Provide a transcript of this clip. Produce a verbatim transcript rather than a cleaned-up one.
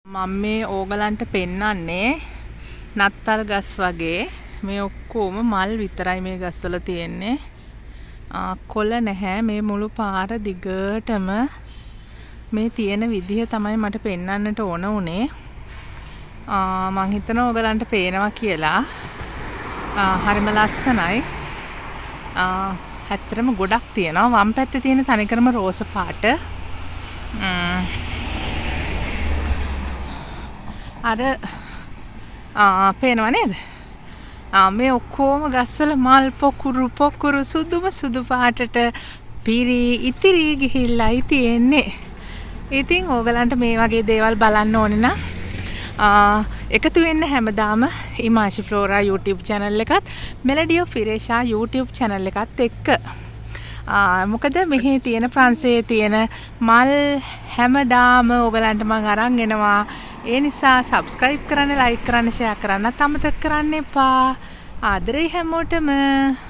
මම මේ ඕගලන්ට පෙන්නන්නේ නත්තල් ගස් වගේ මේ ඔක්කොම මල් විතරයි මේ ගස්වල තියෙන්නේ. කොළ නැහැ. මේ මුළු පාර දිගටම මේ තියෙන විදිහ තමයි මට පෙන්වන්නට ඕන උනේ. මම හිතනවා ඕගලන්ට පේනවා කියලා. හරිම ලස්සනයි. ඇත්තටම ගොඩක් තියෙනවා. වම් පැත්තේ තියෙන තනිකරම රෝස පාට. අර ආ පේනව නේද? ආ මේ ඔක්කොම ගස්වල මල් පොකුරු පොකුරු සුදුම සුදු පාටට පිරි ඉතිරි ගිහිල්ලායි තියෙන්නේ. ඉතින් ඕගලන්ට මේ වගේ දේවල් බලන්න ඕනේ නම් ආ එකතු වෙන්න හැමදාම ඉමාෂි ෆ්ලෝරා YouTube channel එකත් melody of Iresha YouTube channel එකත් එක්ක. මොකද මෙහි තියෙන ප්‍රංශයේ තියෙන මල් හැමදාම ඕගලන්ට මම අරන් එනවා. ඒ නිසා subscribe කරන්න, like කරන්න, share කරන්න අමතක කරන්න එපා. ආදරේ හැමෝටම.